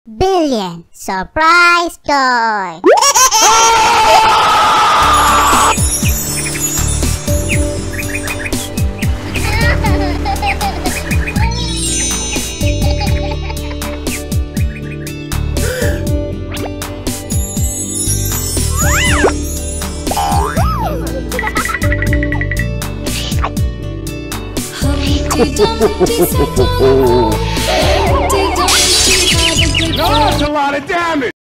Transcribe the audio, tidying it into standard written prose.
billion surprise toy. No, that's a lot of damage!